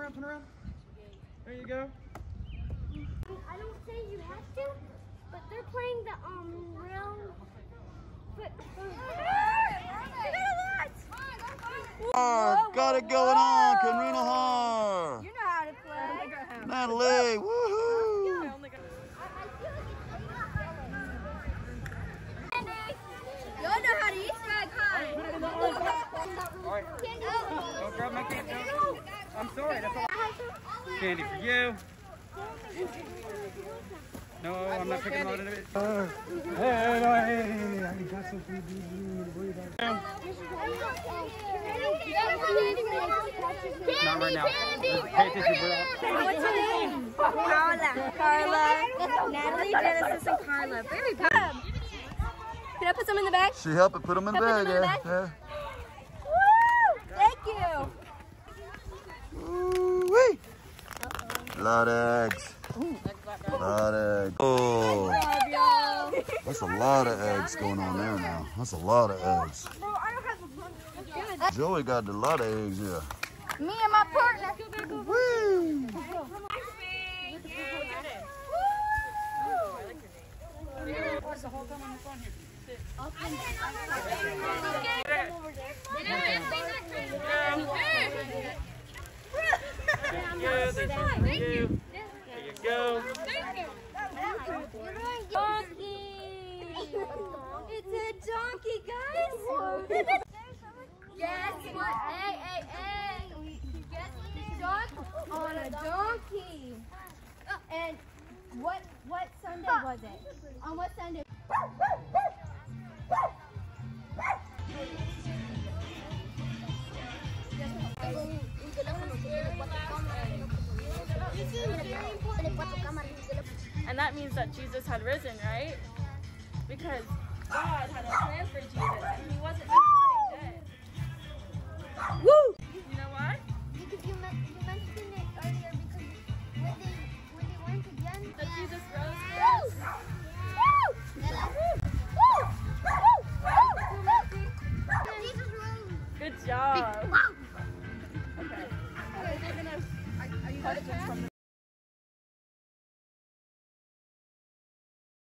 around, turn around. There you go. I don't say you have to, but they're playing the real. Got it going on, Karina Har. You know how to play. Natalie, woohoo! Y'all know how to eat that kind. Alright. Don't grab my candy. I'm sorry. That's all. Candy for you. No, I'm not picking out of it. Hey, I got some food. Not right now. Pay attention, bro. What's your name? Carla. Natalie, Genesis, and Carla. Very good. Can I put some in the bag? She helped it put them in the bag, yeah. Woo! Thank you. Woo-wee. A lot of eggs. A lot of eggs. Oh, that's a lot of eggs going on there now. That's a lot of eggs. Joey got a lot of eggs here. Me and my partner. Woo! Watch the whole time on the phone here. Sit. Thank you. There you go. Thank you. Donkey. It's a donkey, guys. Guess what? Hey. Guess what? On a donkey. And what Sunday was it? On what Sunday? And that means that Jesus had risen, right? Because God had a plan for Jesus, and he wasn't necessarily dead. Woo! You know why? Because you mentioned it earlier because when they went again, That Jesus rose.